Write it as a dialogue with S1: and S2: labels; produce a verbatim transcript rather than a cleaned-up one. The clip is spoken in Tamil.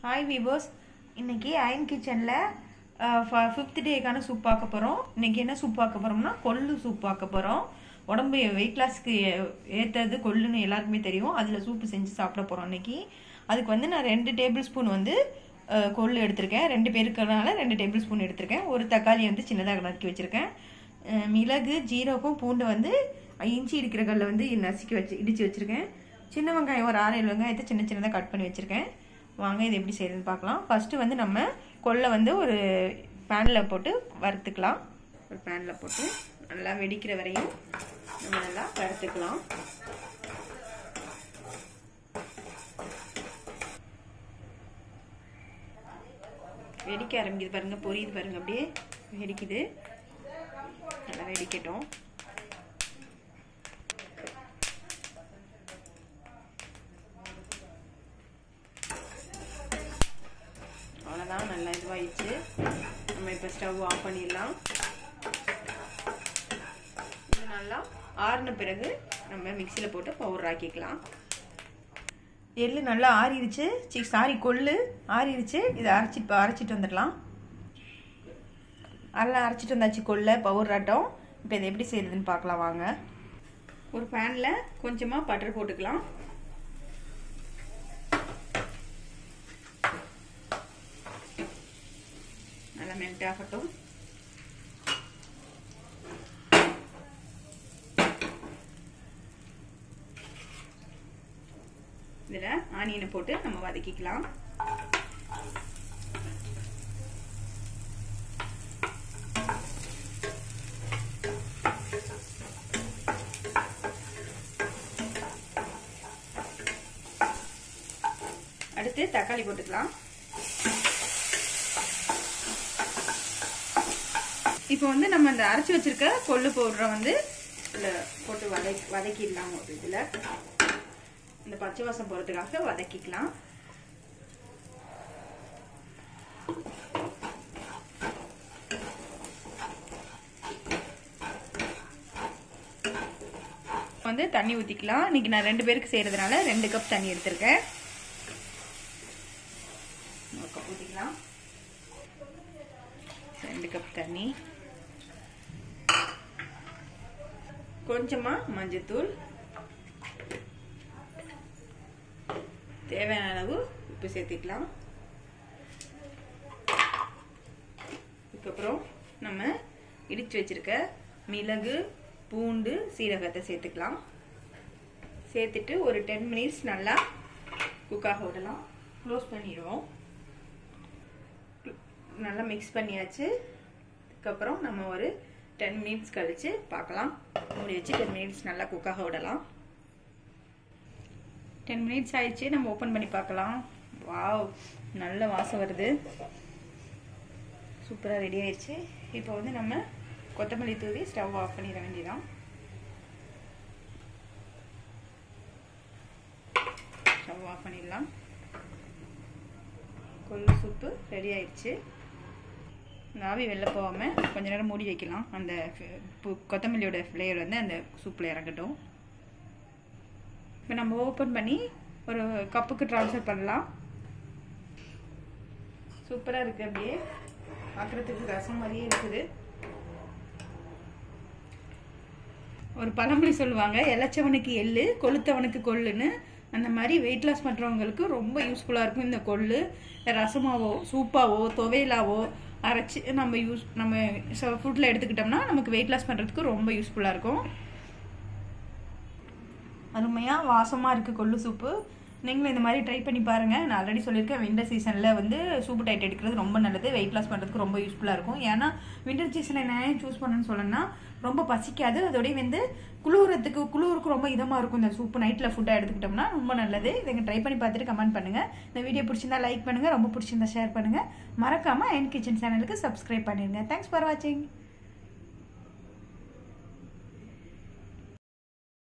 S1: Hi viewers, இன்னைக்கு Ayan kitchenல fifth டேக்கான சூப் பார்க்க போறோம். இன்னைக்கு என்ன சூப் பார்க்க போறோம்னா கொள்ளு சூப் பார்க்க போறோம். உடம்பு வெயிட் லாஸ்க்கு ஏத்தது கொள்ளுன்னு எல்லாருக்குமே தெரியும். அதுல சூப் செஞ்சு சாப்பிட போறோம் இன்னைக்கு. அதுக்கு வந்து நான் ரெண்டு டேபிள் ஸ்பூன் வந்து கொள்ளு எடுத்துர்க்கேன். ரெண்டு பேருக்குனால ரெண்டு டேபிள் ஸ்பூன் எடுத்துர்க்கேன். ஒரு தக்காளி வந்து சின்னதாக நறுக்கி வச்சிருக்கேன். மிளகு, ஜீரகம், பூண்டு வந்து இஞ்சி இடிக்கிற கல்ல வந்து நசுக்கி வச்சு இடிச்சு வச்சிருக்கேன். சின்ன வெங்காயம் ஒரு ஆறு ஏழு வெங்காயத்தை சின்ன சின்னதாக கட் பண்ணி வச்சிருக்கேன். வாங்க இது எப்படி செய்யறதுன்னு பார்க்கலாம். ஃபர்ஸ்ட் வந்து நம்ம கொள்ளை வந்து ஒரு பேன்ல போட்டு வறுத்துக்கலாம். ஒரு பேன்ல போட்டு நல்லா வெடிக்கிற வரையும் நம்ம நல்லா வறுத்துக்கலாம். வெடிக்க ஆரம்பிக்குது பாருங்க, பொரியுது பாருங்க, அப்படியே வெடிக்குது. நல்லா வெடிக்கட்டும். அவ்வளோதான், நல்லா இதுவாகிடுச்சு. நம்ம இப்போ ஸ்டவ் ஆஃப் பண்ணிடலாம். இது நல்லா ஆறின பிறகு நம்ம மிக்சியில் போட்டு பவுடர் ஆக்கிக்கலாம். எள்ளு நல்லா ஆறிடுச்சு, சி சாரி கொள்ளு ஆறிடுச்சு. இதை அரைச்சி இப்போ அரைச்சிட்டு வந்துடலாம். அதெல்லாம் அரைச்சிட்டு வந்தாச்சு கொள்ளை பவுடர் ஆட்டம். இப்போ இதை எப்படி செய்யறதுன்னு பார்க்கலாம் வாங்க. ஒரு பேனில் கொஞ்சமாக பட்டர் போட்டுக்கலாம். நல்லா மெல்ட் ஆகட்டும். இதில் ஆனியனை போட்டு நம்ம வதக்கிக்கலாம். அடுத்து தக்காளி போட்டுக்கலாம். இப்போ வந்து நம்ம இந்த அரைச்சி வச்சிருக்க கொள்ளு பவுடரை வந்து இதில் போட்டு வதக்கி வதக்கிடலாம். ஒரு இதில் இந்த பச்சை வாசம் போகிறதுக்காக வதக்கிக்கலாம். வந்து தண்ணி ஊற்றிக்கலாம். இன்னைக்கு நான் ரெண்டு பேருக்கு செய்யறதுனால ரெண்டு கப் தண்ணி எடுத்திருக்கேன். ஒரு கப் ஊற்றிக்கலாம். ரெண்டு கப் தண்ணி, கொஞ்சமா மஞ்சத்தூள், தேவையான அளவு உப்பு சேர்த்துக்கலாம். அதுக்கப்புறம் நம்ம இடிச்சு வச்சிருக்க மிளகு, பூண்டு, சீரகத்தை சேர்த்துக்கலாம். சேர்த்துட்டு ஒரு டென் மினிட்ஸ் நல்லா குக்காக விடலாம். க்ளோஸ் பண்ணிடுவோம். நல்லா மிக்ஸ் பண்ணியாச்சு. அதுக்கப்புறம் நம்ம ஒரு டென் மினிட்ஸ் கழிச்சு பார்க்கலாம். மூடி வச்சு டென் மினிட்ஸ் நல்லா குக்காக விடலாம். டென் மினிட்ஸ் ஆயிடுச்சு. நம்ம ஓப்பன் பண்ணி பார்க்கலாம். வாவ், நல்ல வாசம் வருது. சூப்பராக ரெடி ஆயிடுச்சு. இப்போ வந்து நம்ம கொத்தமல்லி தூவி ஸ்டவ் ஆஃப் பண்ணிட வேண்டியதான். ஸ்டவ் ஆஃப் பண்ணிடலாம். கொள்ளு சூப்பு ரெடி ஆயிடுச்சு. ஆவி வெளில போகாமல் கொஞ்ச நேரம் மூடி வைக்கலாம். அந்த கொத்தமல்லியோட ஃப்ளேவர் வந்து அந்த சூப்பில் இறங்கட்டும். இப்போ நம்ம ஓப்பன் பண்ணி ஒரு கப்புக்கு ட்ரான்ஸ்ஃபர் பண்ணலாம். சூப்பராக இருக்குது. அப்படியே பார்க்குறதுக்கு ரசம் மாதிரியே இருக்குது. ஒரு பழமொழி சொல்லுவாங்க, இளைச்சவனுக்கு எள்ளு கொளுத்தவனுக்கு கொள்ளுன்னு. அந்த மாதிரி வெயிட் லாஸ் பண்ணுறவங்களுக்கு ரொம்ப யூஸ்ஃபுல்லாக இருக்கும் இந்த கொள்ளு. ரசமாவோ சூப்பாவோ துவையலாவோ அரைச்சி நம்ம யூஸ் நம்ம ஃபுட்டில் எடுத்துக்கிட்டோம்னா நமக்கு வெயிட் லாஸ் பண்ணுறதுக்கு ரொம்ப யூஸ்ஃபுல்லாக இருக்கும். அருமையாக வாசமாக இருக்குது கொள்ளு சூப்பு. நீங்களும் இந்த மாதிரி ட்ரை பண்ணி பாருங்கள். நான் ஆல்ரெடி சொல்லியிருக்கேன், வின்டர் சீசனில் வந்து சூப்பு டயட் எடுக்கிறது ரொம்ப நல்லது. வெயிட் லாஸ் பண்ணுறதுக்கு ரொம்ப யூஸ்ஃபுல்லாக இருக்கும். ஏன்னா வின்டர் சீசனில் நான் ஏன் சூஸ் பண்ணணும்னு சொல்லணும்னா ரொம்ப பசிக்காது. அதோடய வந்து குளிரத்துக்கு குளிருக்கு ரொம்ப இதமாக இருக்கும் இந்த சூப்பு. நைட்டில் ஃபுட்டாக எடுத்துக்கிட்டோம்னா ரொம்ப நல்லது. இதை ட்ரை பண்ணி பார்த்துட்டு கமெண்ட் பண்ணுங்கள். இந்த வீடியோ பிடிச்சிருந்தா லைக் பண்ணுங்கள், ரொம்ப பிடிச்சிருந்தா ஷேர் பண்ணுங்கள். மறக்காமல் அயன் கிச்சன் சேனலுக்கு சப்ஸ்கிரைப் பண்ணிடுங்க. தேங்க்ஸ் ஃபார் வாட்சிங்.